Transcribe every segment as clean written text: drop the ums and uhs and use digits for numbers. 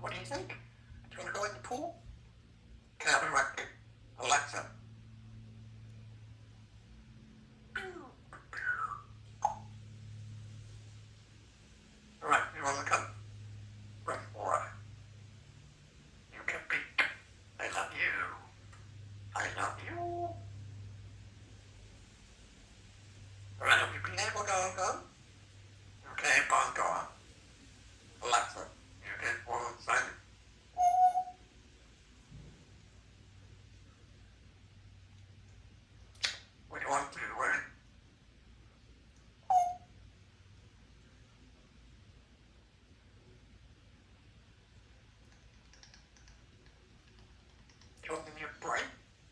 What do you think? Do you want to go in the pool? Can I be right back? Alexa. Alright, you want to come? Right, alright. You can peek. I love you. I love you. Alright, have you been able to go? Okay, pause, go on. Alexa, you get one silent. What do you want to do? Where? Do you want to be a break?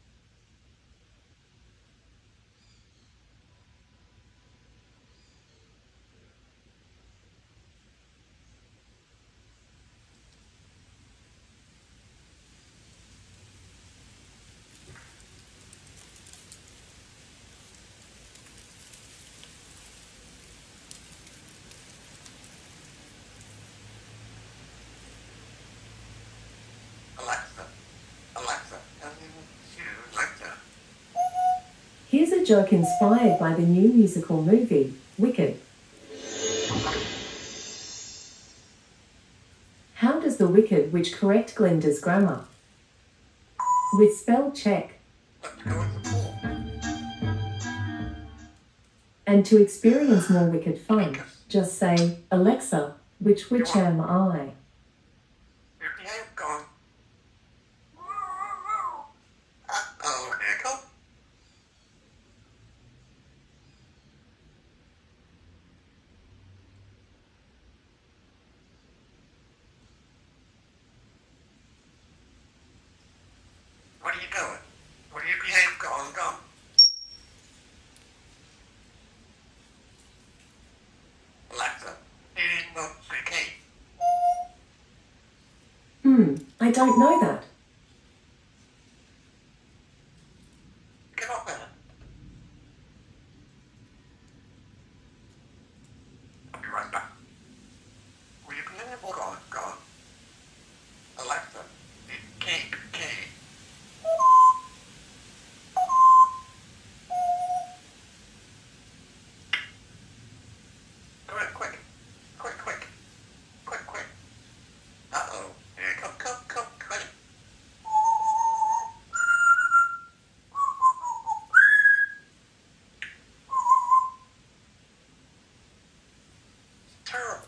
Alexa, tell me what you like to. Here's a joke inspired by the new musical movie, Wicked. How does the Wicked Witch correct Glinda's grammar? With spell check. Let's go in the pool. And to experience more Wicked fun, just say, Alexa, which witch am I? Your behave gone. Uh-oh, here it comes. What are you doing? What are you behave gone, gone? Alexa, you didn't know the key. I don't know that. Get up there. I'll be right back. Will you be able to go? Alexa, key. Go ahead, quick. Uh-oh, here, come, quick. Terrible.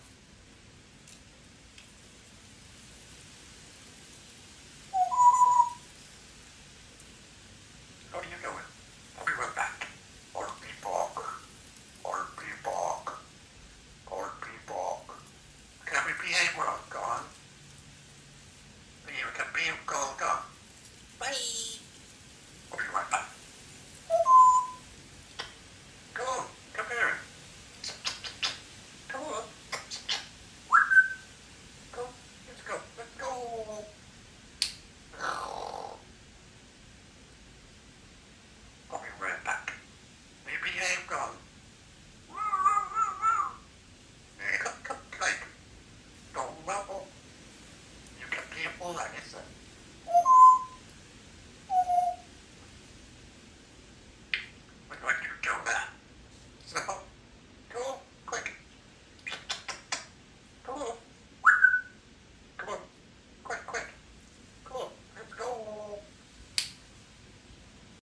How are you going? I'll be right back. Or be bog. Can we behave when I'm gone? You can be gone. Bye. I'll be right back. Come on, come here. Come on. Let's go. Oh. I'll be right back. You behave gone. Come, like. Don't rumble. You can be a fool, like I said.